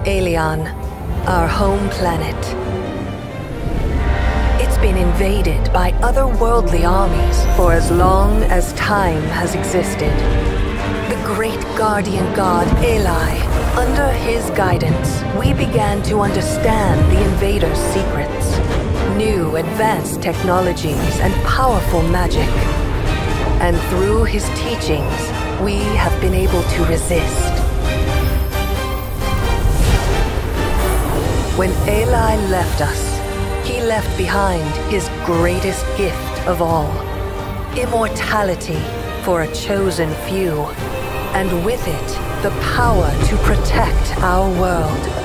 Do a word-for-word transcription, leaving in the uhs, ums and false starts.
Alien, our home planet. It's been invaded by otherworldly armies for as long as time has existed. The great guardian god Eli, under his guidance, we began to understand the invaders' secrets. New advanced technologies and powerful magic. And through his teachings, we have been able to resist. When Eli left us, he left behind his greatest gift of all. Immortality for a chosen few. And with it, the power to protect our world.